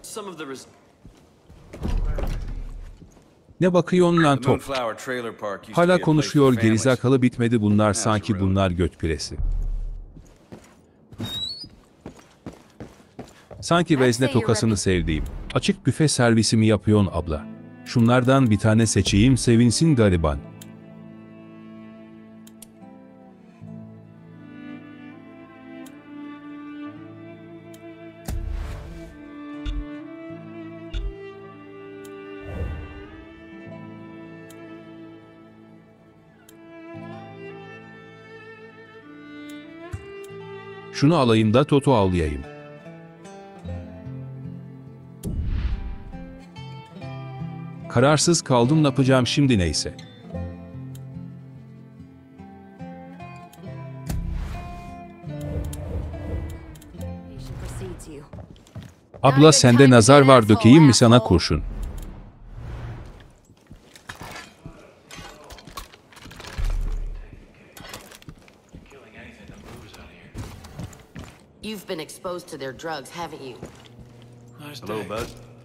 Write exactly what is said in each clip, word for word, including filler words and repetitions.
some of the res- Ne bakıyorsun lan top? Hala konuşuyor gerizekalı, bitmedi bunlar, sanki bunlar göt piresi. Sanki vezne tokasını sevdiğim. Açık büfe servisi mi yapıyorsun abla? Şunlardan bir tane seçeyim, sevinsin gariban. Şunu alayım da Toto avlayayım. Kararsız kaldım, ne yapacağım şimdi, neyse. Abla sende nazar var, dökeyim mi sana kurşun? You've been exposed to their drugs, haven't you? Hello, bud.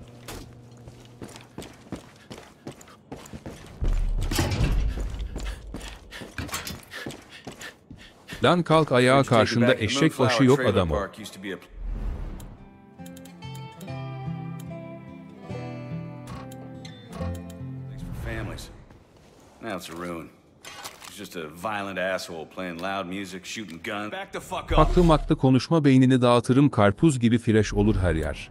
Lan kalk ayağa, karşında eşek başı yok adam o. Haklı maklı konuşma, beynini dağıtırım, karpuz gibi fresh olur her yer.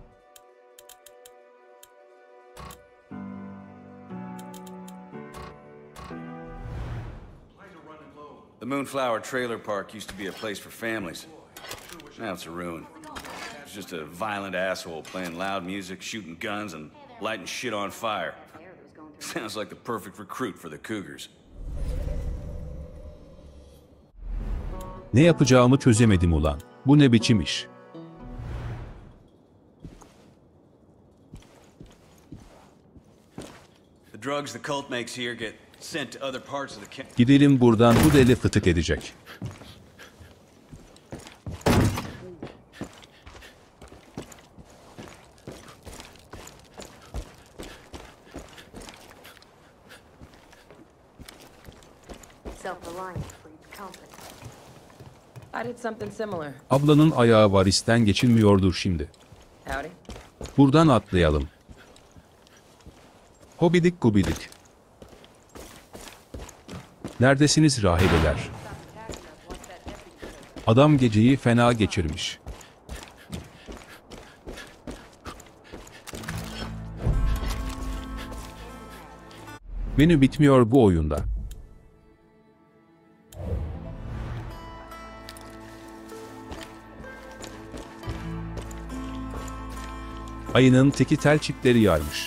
The Moonflower Trailer Park used to be a place for families. Now it's a ruin. It's just a violent asshole playing loud music, shooting guns, and lighting shit on fire. Sounds like the perfect recruit for the Cougars. Ne yapacağımı çözemedim ulan. Bu ne biçim iş? The drugs the cult makes here get sent to other parts of the camp. Gidelim buradan, bu deli fıtık edecek. Ablanın ayağı varisten geçilmiyordur şimdi. Buradan atlayalım. Hobidik gubidik. Neredesiniz rahibeler? Adam geceyi fena geçirmiş. Menü bitmiyor bu oyunda. Ayının teki tel çipleri yarmış.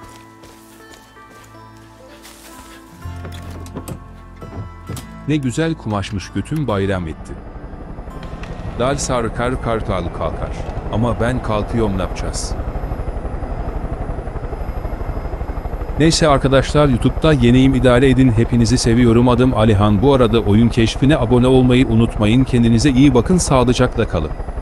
Ne güzel kumaşmış, götüm bayram etti. Dal sarkar kartal kalkar. Ama ben kalkıyorum, ne yapacağız? Neyse arkadaşlar, YouTube'da yeniyim, idare edin, hepinizi seviyorum, adım Alihan. Bu arada oyun keşfine abone olmayı unutmayın, kendinize iyi bakın, sağlıcakla kalın.